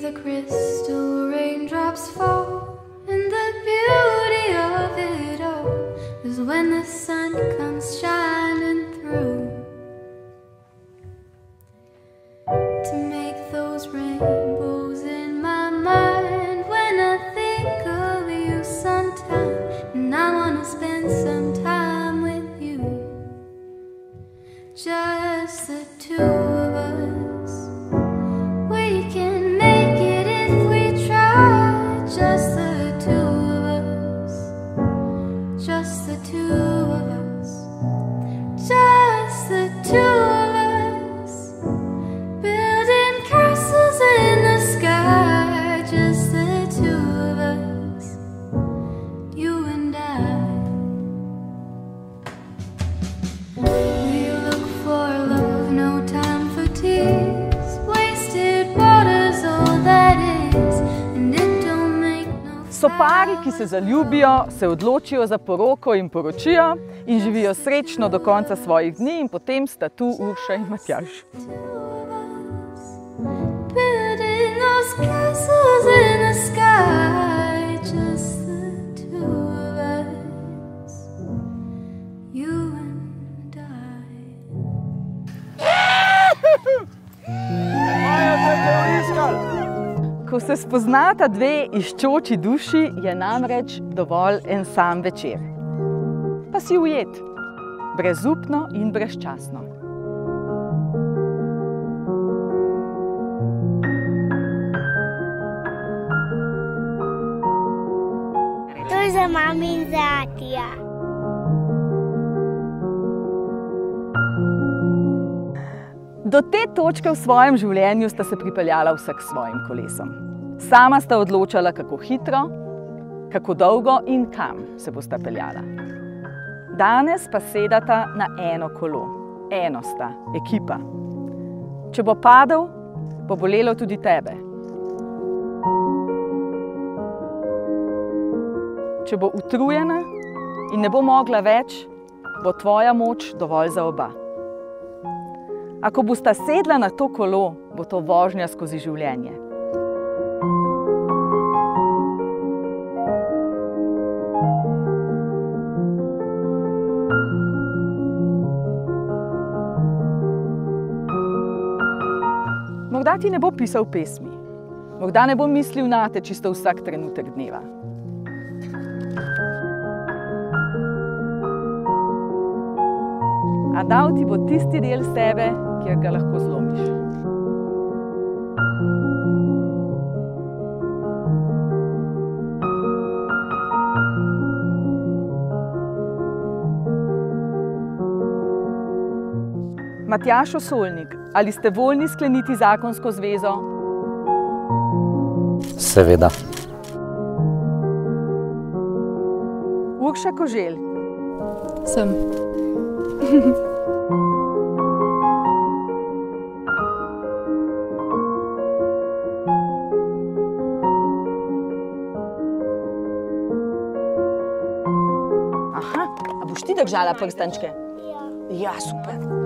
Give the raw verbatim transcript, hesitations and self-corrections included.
the crystal raindrops fall, and the beauty of it all is when the sun comes shining through to make those rainbows in my mind. When I think of you sometime, and I wanna spend some time with you, just the two of us. We can make it if we try, just the two of us, just the two of us, just the two of us, building castles in the sky, just the two of us, you and I. We look for love, no time for tears, wasted water's all that is, and it don't make no sense. So pari, ki se zaljubijo, se odločijo za poroko in poročijo in živijo srečno do konca svojih dni, in potem sta tu Urša in Matjaž. Building those castles in the sky, just the two of us, you and I. Ko se spoznata dve iščoči duši, je namreč dovolj en sam večer. Pa si ujet, brezupno in brezčasno. To je za mami in za atija. Do te točke v svojem življenju sta se pripeljala vsak s svojim kolesom. Sama sta odločala, kako hitro, kako dolgo in kam se bosta peljala. Danes pa sedata na eno kolo. Eno sta, ekipa. Če bo padel, bo bolelo tudi tebe. Če bo utrujena in ne bo mogla več, bo tvoja moč dovolj za oba. Ako bosta sedla na to kolo, bo to vožnja skozi življenje. Morda ti ne bo pisal pesmi, morda ne bo mislil nate čisto vsak trenutek dneva. A dal ti bo tisti del sebe, kjer ga lahko zlomiš. Matjaž Osolnik, ali ste voljni skleniti zakonsko zvezo? Seveda. Urša Koželj. Sem. Aha, a boš ti držala prstančke? Ja. Ja, super.